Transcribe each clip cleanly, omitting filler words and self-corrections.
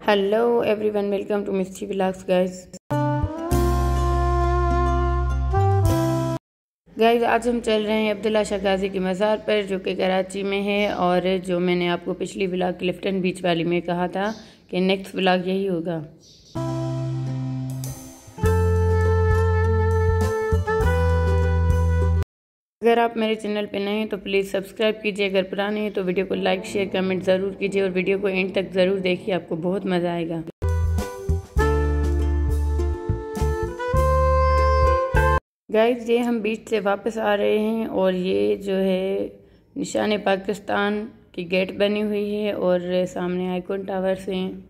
Hello everyone, welcome to Misty vlogs guys. आज हम चल रहे हैं अब्दुल्ला शाह गाजी की मज़ार पर, जो कि कराची में है। और जो मैंने आपको पिछली व्लॉग क्लिफ्टन बीच वाली में कहा था कि नेक्स्ट व्लॉग यही होगा। अगर आप मेरे चैनल पे नए हैं तो प्लीज़ सब्सक्राइब कीजिए। अगर पुराने हैं तो वीडियो को लाइक शेयर कमेंट ज़रूर कीजिए और वीडियो को एंड तक ज़रूर देखिए, आपको बहुत मज़ा आएगा। गाइस, ये हम बीच से वापस आ रहे हैं और ये जो है निशान पाकिस्तान की गेट बनी हुई है और सामने आइकॉन टावर्स हैं।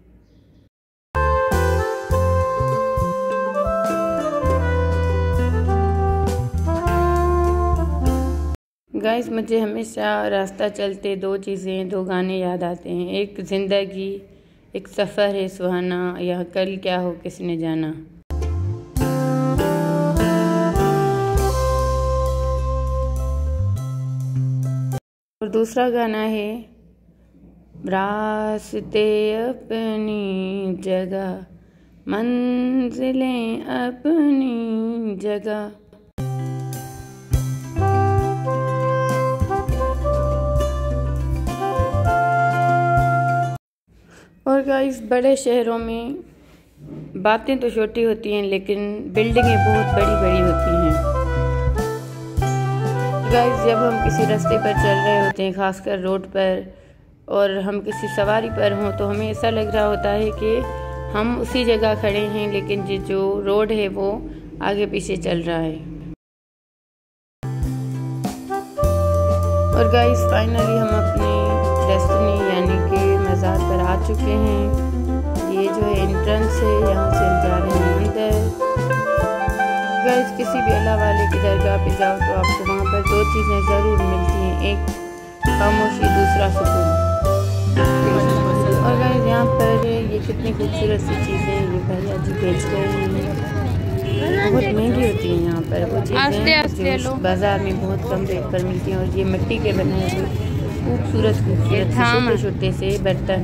गाइस, मुझे हमेशा रास्ता चलते दो गाने याद आते हैं। एक ज़िंदगी, एक सफ़र है सुहाना, यह कल क्या हो किसने जाना। और दूसरा गाना है रास्ते अपनी जगह, मंजिलें अपनी जगह। और गाइस, बड़े शहरों में बातें तो छोटी होती हैं लेकिन बिल्डिंगें बहुत बड़ी बड़ी होती हैं। गाइस, जब हम किसी रास्ते पर चल रहे होते हैं, खासकर रोड पर, और हम किसी सवारी पर हों तो हमें ऐसा लग रहा होता है कि हम उसी जगह खड़े हैं, लेकिन ये जो रोड है वो आगे पीछे चल रहा है। और गाइस, फाइनली हम अपने डेस्टिनी यानी कि मज़ार पर आ चुके हैं। ये जो है एंट्रेंस है, यहाँ से हम जा रहे हैं अंदर। गाइस, किसी भी अल्लाह वाले की दरगाह पे जाओ तो आपको वहाँ पर दो चीज़ें ज़रूर मिलती हैं, एक खामोशी, दूसरा सुकून। और गाइस, यहाँ पर ये कितनी खूबसूरत सी चीज़ें ये भैया जी बेच रहे हैं। बहुत महंगी होती हैं यहाँ पर वो चीज़ें जो बाज़ार में बहुत कम रेट पर मिलती हैं। और ये मिट्टी के बने हुए खूबसूरत छोटे छोटे से बर्तन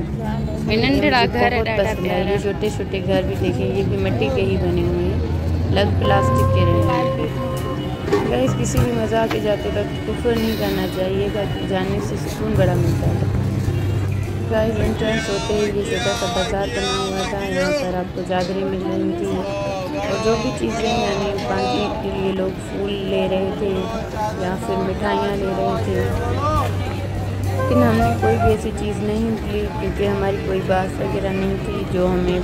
बहुत पसंद है। ये छोटे छोटे घर भी देखें, ये भी मिट्टी के ही बने हुए हैं, लग प्लास्टिक के रहे हैं। गाइस, किसी भी मज़ार पे जाते वक्त कुफ्र नहीं करना चाहिएगा कि जाने से सुकून बड़ा मिलता है। गाइस, एंट्रेंस होते ही ये छोटा सा बाज़ार बना हुआ था, यहाँ पर आपको जागरी मिल रही थी और जो भी चीज़ें यानी बांटने के लिए लोग फूल ले रहे थे या फिर मिठाइयाँ ले रहे थे। लेकिन हमने कोई भी ऐसी चीज़ नहीं ली क्योंकि हमारी कोई बात वगैरह नहीं थी जो हमें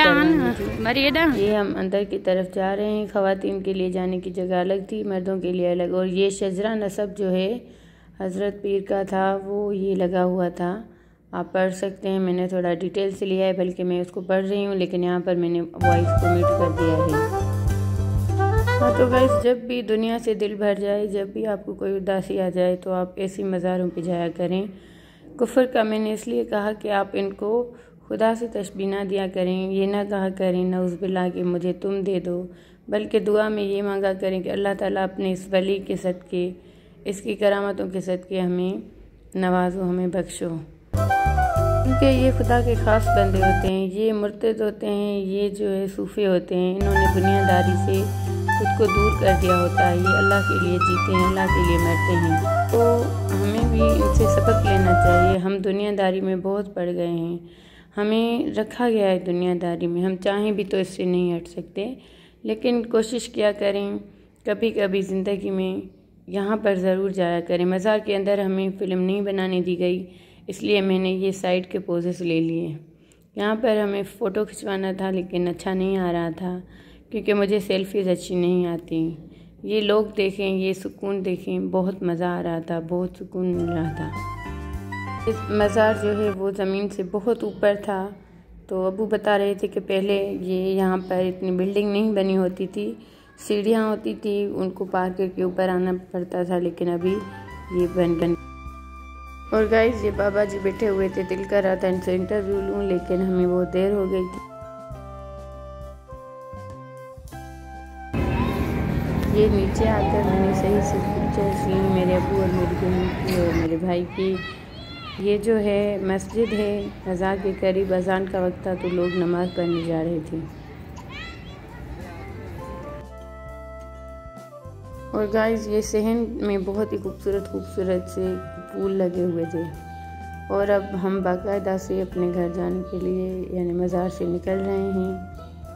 थी। ये हम अंदर की तरफ जा रहे हैं। ख़वातीन के लिए जाने की जगह अलग थी, मर्दों के लिए अलग। और ये शजरा नसब जो है हज़रत पीर का था, वो ये लगा हुआ था, आप पढ़ सकते हैं। मैंने थोड़ा डिटेल से लिया है, बल्कि मैं उसको पढ़ रही हूँ, लेकिन यहाँ पर मैंने वॉइस को म्यूट कर दिया है। हाँ तो गाइस, जब भी दुनिया से दिल भर जाए, जब भी आपको कोई उदासी आ जाए तो आप ऐसी मज़ारों पे जाया करें। कुफ्र का मैंने इसलिए कहा कि आप इनको खुदा से तशबीह ना दिया करें, ये ना कहा करें नऊज़ बिल्लाह कि मुझे तुम दे दो, बल्कि दुआ में ये मांगा करें कि अल्लाह ताला अपने इस वली के सदके, इसकी करामतों के सदके हमें नवाजो, हमें बख्शो। क्योंकि ये खुदा के ख़ास बंदे होते हैं, ये मुर्तद होते हैं, ये जो है सूफ़ी होते हैं। इन्होंने दुनियादारी से खुद को दूर कर दिया होता है। ये अल्लाह के लिए जीते हैं, अल्लाह के लिए मरते हैं। तो हमें भी इनसे सबक लेना चाहिए। हम दुनियादारी में बहुत पड़ गए हैं, हमें रखा गया है दुनियादारी में, हम चाहें भी तो इससे नहीं हट सकते। लेकिन कोशिश किया करें कभी कभी ज़िंदगी में यहाँ पर ज़रूर जाया करें। मज़ार के अंदर हमें फ़िल्म नहीं बनाने दी गई, इसलिए मैंने ये साइड के पोजेस ले लिए। यहाँ पर हमें फ़ोटो खिंचवाना था लेकिन अच्छा नहीं आ रहा था क्योंकि मुझे सेल्फीज़ अच्छी नहीं आती। ये लोग देखें, ये सुकून देखें, बहुत मज़ा आ रहा था, बहुत सुकून मिल रहा था। इस मज़ार जो है वो ज़मीन से बहुत ऊपर था। तो अबू बता रहे थे कि पहले ये यहाँ पर इतनी बिल्डिंग नहीं बनी होती थी, सीढ़ियाँ होती थी, उनको पार करके ऊपर आना पड़ता था, लेकिन अभी ये बन। और गाइस, ये बाबा जी बैठे हुए थे, दिल कर रहा था इनसे इंटरव्यू लूँ, लेकिन हमें बहुत देर हो गई थी। ये नीचे आकर मैंने सही से पिक्चर्स ली, मेरे अबू और मेरी बहन की और मेरे भाई की। ये जो है मस्जिद है, मज़ार के करीब अजान का वक्त था तो लोग नमाज़ पढ़ने जा रहे थे। और गाइस ये सहन में बहुत ही खूबसूरत से फूल लगे हुए थे। और अब हम बाकायदा से अपने घर जाने के लिए यानी मज़ार से निकल रहे हैं।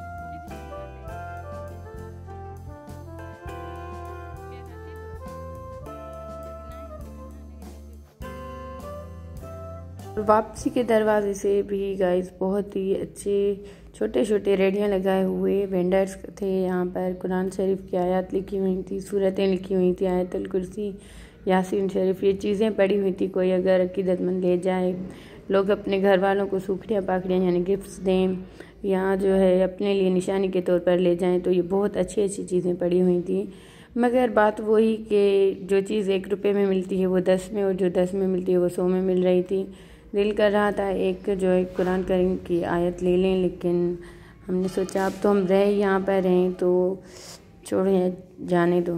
वापसी के दरवाजे से भी गाइस बहुत ही अच्छे छोटे छोटे रेडियाँ लगाए हुए वेंडर्स थे। यहाँ पर कुरान शरीफ की आयत लिखी हुई थी, सूरतें लिखी हुई थी, आयतुल कुर्सी, यासीन शरीफ, ये चीज़ें पड़ी हुई थी। कोई अगर अकीदतमंद ले जाए, लोग अपने घर वालों को सूखड़ियाँ पाखड़ियाँ यानी गिफ्ट्स दें, या जो है अपने लिए निशानी के तौर पर ले जाएं, तो ये बहुत अच्छी चीज़ें पड़ी हुई थी। मगर बात वही कि जो चीज़ 1 रुपये में मिलती है वो 10 में, और जो 10 में मिलती है वो 100 में मिल रही थी। दिल कर रहा था एक जो है कुरान करीम की आयत ले लें, लेकिन हमने सोचा अब तो हम रहे यहाँ पर रहें तो छोड़े जाने दो।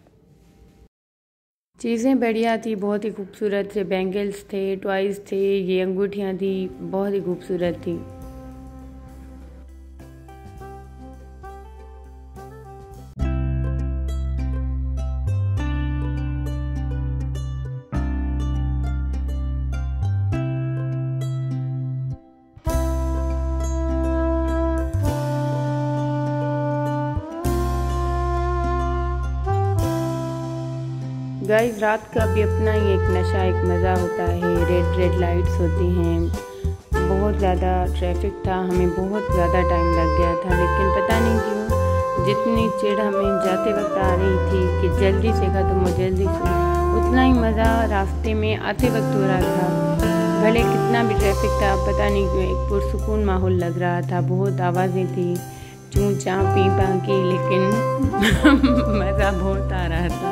चीज़ें बढ़िया थी, बहुत ही खूबसूरत थे, बैंगल्स थे, टॉयज़ थे, ये अंगूठियाँ थी, बहुत ही खूबसूरत थी। गाइस रात का भी अपना ही एक नशा, एक मज़ा होता है। रेड लाइट्स होती हैं, बहुत ज़्यादा ट्रैफिक था, हमें बहुत ज़्यादा टाइम लग गया था, लेकिन पता नहीं क्यों जितनी चिढ़ हमें जाते वक्त आ रही थी कि जल्दी से ख़त्म हो जल्दी से, उतना ही मज़ा रास्ते में आते वक्त हो रहा था। भले कितना भी ट्रैफिक था, पता नहीं क्यों एक पुरसुकून माहौल लग रहा था। बहुत आवाज़ें थी, चूँ चाँ पी पा की, लेकिन मज़ा बहुत आ रहा था।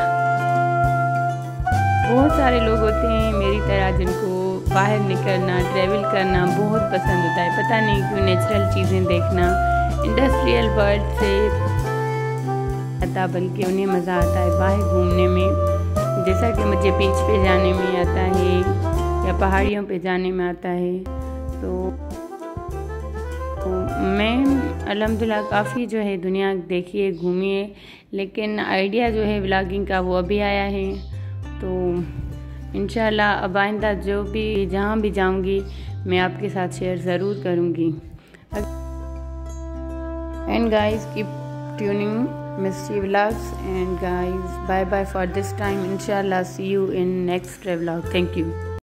बहुत सारे लोग होते हैं मेरी तरह जिनको बाहर निकलना, ट्रैवल करना बहुत पसंद होता है। पता नहीं क्यों नेचुरल चीज़ें देखना इंडस्ट्रियल वर्ल्ड से आता, बल्कि उन्हें मज़ा आता है बाहर घूमने में। जैसा कि मुझे बीच पे जाने में आता है या पहाड़ियों पे जाने में आता है। तो मैं अल्हम्दुलिल्लाह काफ़ी जो है दुनिया देखी है, घूमी है, लेकिन आइडिया जो है व्लॉगिंग का वो अभी आया है। तो इंशाल्लाह अब आइंदा जो भी जहाँ भी जाऊँगी मैं आपके साथ शेयर ज़रूर करूँगी। And guys keep tuning Misty Vlogs, and guys bye bye for this time. Inshallah see you in next vlog. Thank you.